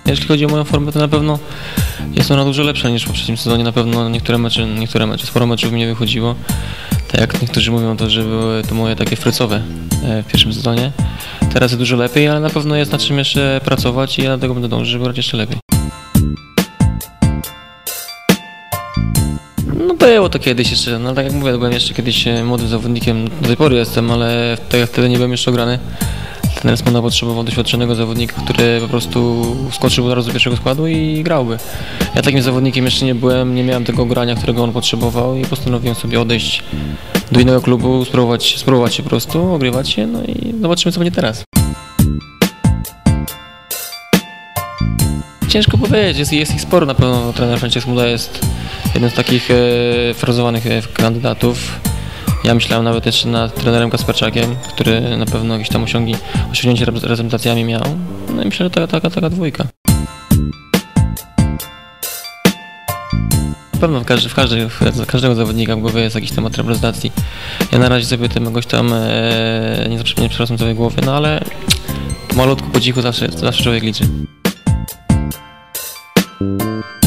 Jeśli chodzi o moją formę, to na pewno jest ona dużo lepsza niż w poprzednim sezonie. Na pewno niektóre mecze, sporo meczów mi nie wychodziło. Tak jak niektórzy mówią, to że były to moje takie frycowe w pierwszym sezonie. Teraz jest dużo lepiej, ale na pewno jest nad czym jeszcze pracować i ja dlatego będę dążył, żeby grać jeszcze lepiej. No było to kiedyś jeszcze, no tak jak mówię, byłem jeszcze kiedyś młodym zawodnikiem, do tej pory jestem, ale tak jak wtedy nie byłem jeszcze ograny. Trener Smona potrzebował doświadczonego zawodnika, który po prostu wskoczył od razu do pierwszego składu i grałby. Ja takim zawodnikiem jeszcze nie byłem, nie miałem tego grania, którego on potrzebował i postanowiłem sobie odejść do innego klubu, spróbować się po prostu, ogrywać się, no i zobaczymy, co będzie teraz. Ciężko powiedzieć, jest ich sporo, na pewno trener Franciszek Smuda jest jednym z takich frazowanych kandydatów. Ja myślałem nawet jeszcze nad trenerem Kasperczakiem, który na pewno jakieś tam osiągnięcie reprezentacjami miał. No i myślę, że taka dwójka. Na pewno w każdego zawodnika w głowie jest jakiś temat reprezentacji. Ja na razie sobie tym jakoś tam nie przerosłem sobie głowy, no ale pomalutku, po cichu zawsze człowiek liczy.